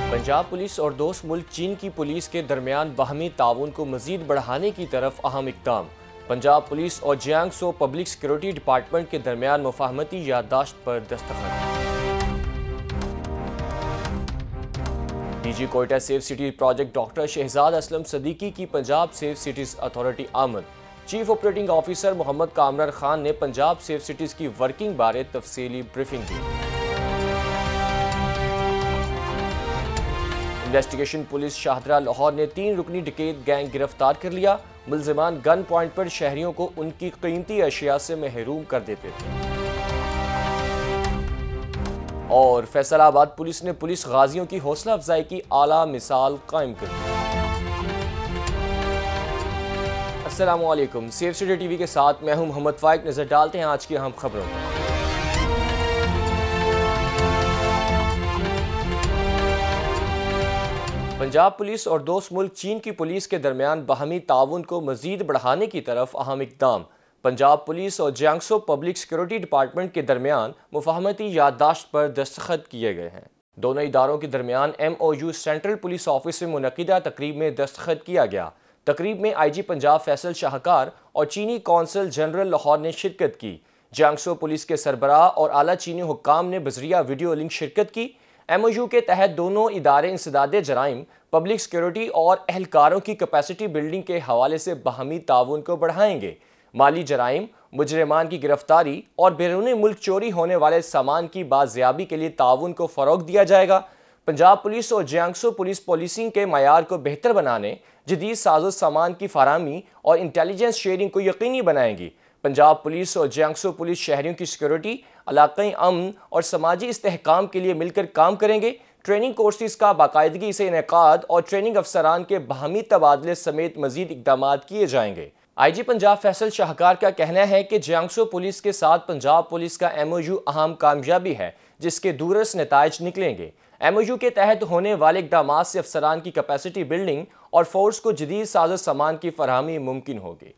Punjab police और दोस्त मुल्क चीन की पुलिस के दरमियान बाहमी ताउन को मजीद बढ़ाने की तरफ अहम इक़दाम। पंजाब पुलिस और जियांगसो पब्लिक सिक्योरिटी डिपार्टमेंट के दरमियान मुफाहमती याददाश्त पर दस्तखत। DG Quetta safe city project doctor Shahzad Aslam Sadiqi की पंजाब सेफ सिटीज़ अथॉरिटी आमद। Chief operating officer Mohammad Kamran Khan ने पंजाब सेफ सिटीज़ की वर्किंग बारे तफसीली ब्रीफिंग दी। इन्वेस्टिगेशन पुलिस शाहदरा लाहौर ने 3 रुकनी डकैत गैंग गिरफ्तार कर लिया। मुल्जिमान गन पॉइंट पर शहरियों को उनकी कीमती अशिया से महरूम कर देते थे। और फैसलाबाद पुलिस ने पुलिस गाजियों की हौसला अफजाई की आला मिसाल कायम कर दी। अस्सलाम वालेकुम, सेफ सिटी टीवी के साथ मैं हूं मोहम्मद फाइक। नजर डालते हैं आज की अहम खबरों में। पंजाब पुलिस और दोस्त मुल्क चीन की पुलिस के दरमियान बाहमी ताउन को मजीद बढ़ाने की तरफ अहम इक़दाम। पंजाब पुलिस और जियांगसो पब्लिक सिक्योरिटी डिपार्टमेंट के दरमियान मुफाहमती याददाश्त पर दस्तखत किए गए हैं। दोनों इदारों के दरमियान MOU सेंट्रल पुलिस ऑफिस में मुनक़िदा तकरीब में दस्तखत किया गया। तकरीब में IG पंजाब फैसल शाहकार और चीनी कौंसल जनरल लाहौर ने शिरकत की। जियांगसो पुलिस के सरबराह और आला चीनी हुक्काम ने बजरिया वीडियो लिंक शिरकत की। MOU के तहत दोनों इदारे इंसदादे जराइम, पब्लिक सिक्योरिटी और एहलकारों की कैपेसिटी बिल्डिंग के हवाले से बाहमी ताउन को बढ़ाएंगे। माली जराइम, मुजरिमान की गिरफ्तारी और बैरून मुल्क चोरी होने वाले सामान की बाजियाबी के लिए ताउन को फ़रोग दिया जाएगा। पंजाब पुलिस और जियांगसो पुलिस पॉलिसिंग के मयार को बेहतर बनाने, जदीद साजो सामान की फराहमी और इंटेलिजेंस शेयरिंग को यकीनी बनाएंगी। पंजाब पुलिस और जियांगसो पुलिस शहरियों की सिक्योरिटी, इलाक़ाई अमन और समाजी इस्तेहकाम के लिए मिलकर काम करेंगे। ट्रेनिंग कोर्सेज का बाकायदगी से इनेकाद और ट्रेनिंग अफसरान के बाहमी तबादले समेत मजीद इक़दाम किए जाएंगे। IG पंजाब फैसल शाहकार का कहना है कि जियांगसो पुलिस के साथ पंजाब पुलिस का MOU अहम कामयाबी है, जिसके दूरस नताइज निकलेंगे। MOU के तहत होने वाले इक़दाम से अफसरान की कैपेसिटी बिल्डिंग और फोर्स को जदीद साजो सामान की फराहमी मुमकिन होगी।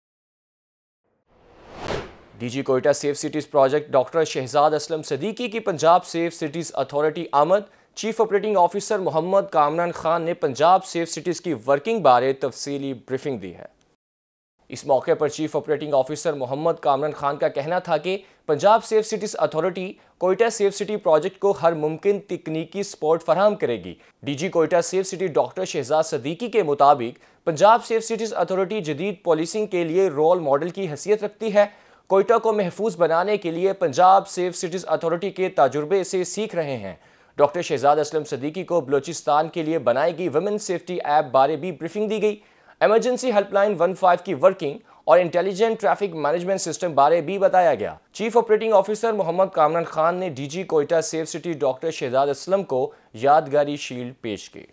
DG Quetta safe cities project doctor Shahzad Aslam Sadiqi की पंजाब सेफ सिटीज़ अथॉरिटी आमद। Chief operating officer Mohammad Kamran Khan ने पंजाब सेफ सिटीज़ की वर्किंग बारे तफसीली ब्रीफिंग दी है। इस मौके पर chief operating officer Mohammad Kamran Khan का कहना था कि Punjab safe cities authority Quetta safe city project को हर मुमकिन तकनीकी सपोर्ट फराहम करेगी। DG Quetta safe city doctor Shahzad Siddiqui के मुताबिक पंजाब सेफ सिटीज़ अथॉरिटी जदीद पॉलिसिंग के लिए रोल मॉडल की हैसियत रखती है। कोयटा को महफूज बनाने के लिए पंजाब सेफ सिटीज़ अथॉरिटी के तजुर्बे से सीख रहे हैं। डॉक्टर शहजाद असलम सदीकी को बलोचिस्तान के लिए बनाई गई वुमेन सेफ्टी ऐप बारे भी ब्रीफिंग दी गई। इमरजेंसी हेल्पलाइन 15 की वर्किंग और इंटेलिजेंट ट्रैफिक मैनेजमेंट सिस्टम बारे भी बताया गया। Chief operating officer Mohammad Kamran Khan ने DG Quetta safe city doctor Shahzad Aslam को यादगारी शील्ड पेश की।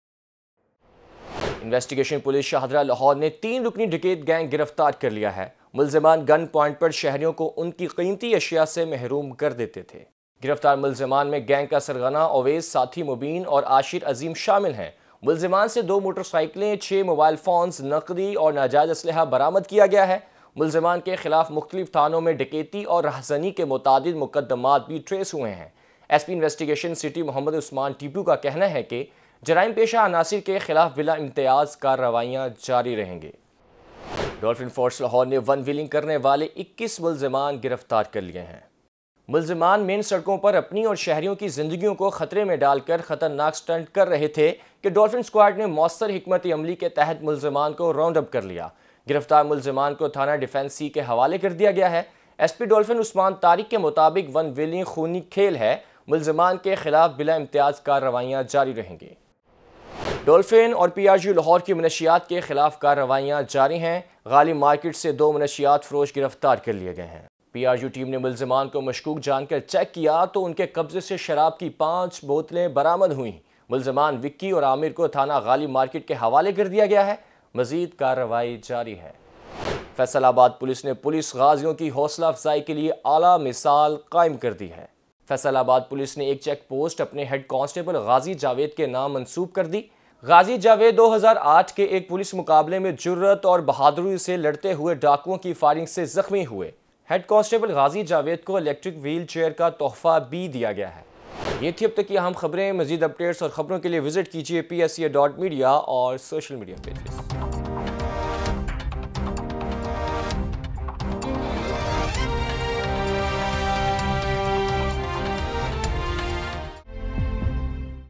इन्वेस्टिगेशन पुलिस शाहदरा लाहौर ने 3 रुकनी डकैत गैंग गिरफ्तार कर लिया है। मुल्जिमान गन पॉइंट पर शहरियों को उनकी कीमती अशिया से महरूम कर देते थे। गिरफ्तार मुल्जिमान में गैंग का सरगना अवैस, साथी मुबीन और आशिर अजीम शामिल हैं। मुल्जिमान से 2 मोटरसाइकिलें, 6 मोबाइल फ़ोन्स, नकदी और नाजायज़ असलहा बरामद किया गया है। मुल्जिमान के खिलाफ मुख्तलिफ थानों में डकैती और राहज़नी के मुतादिद मुकदमात भी ट्रेस हुए हैं। SP investigation city Mohammad Usman Tipu का कहना है कि जराइम पेशा अनासिर के खिलाफ बिला इम्तियाज़ कार्रवाइयाँ जारी रहेंगी। डॉल्फिन फोर्स लाहौर ने वन व्हीलिंग करने वाले 21 मुल्जिमान गिरफ्तार कर लिए हैं। मुल्जिमान मेन सड़कों पर अपनी और शहरियों की जिंदगियों को खतरे में डालकर खतरनाक स्टंट कर रहे थे कि डॉल्फिन स्क्वाड ने मौसर हिकमत अमली के तहत मुल्जिमान को राउंड अप कर लिया। गिरफ्तार मुल्जिमान को थाना डिफेंस C के हवाले कर दिया गया है। SP डॉल्फिन उस्मान तारिक के मुताबिक वन व्हीलिंग खूनी खेल है। मुल्जिमान के खिलाफ बिला इम्तियाज कार्रवाइयाँ जारी रहेंगी। डॉल्फिन और PRU लाहौर की मनशियात के खिलाफ कार्रवाइयाँ जारी हैं। गालिब मार्केट से 2 मनशियात फरोश गिरफ्तार कर लिए गए हैं। PRU टीम ने मुल्जिमान को मशकूक जानकर चेक किया तो उनके कब्जे से शराब की 5 बोतलें बरामद हुई। मुल्जिमान विक्की और आमिर को थाना गालिब मार्केट के हवाले कर दिया गया है। मजीद कार्रवाई जारी है। फैसलाबाद पुलिस ने पुलिस गाजियों की हौसला अफजाई के लिए आला मिसाल कायम कर दी है। फैसलाबाद पुलिस ने एक चेक पोस्ट अपने हेड कांस्टेबल गाजी जावेद के नाम मंसूब कर दी। गाजी जावेद 2008 के एक पुलिस मुकाबले में जुर्रत और बहादुरी से लड़ते हुए डाकुओं की फायरिंग से जख्मी हुए। हेड कांस्टेबल गाजी जावेद को इलेक्ट्रिक व्हील चेयर का तोहफा भी दिया गया है। ये थी अब तक की अहम खबरें। मजीद अपडेट्स और खबरों के लिए विजिट कीजिए PSA.media और सोशल मीडिया पेजेस।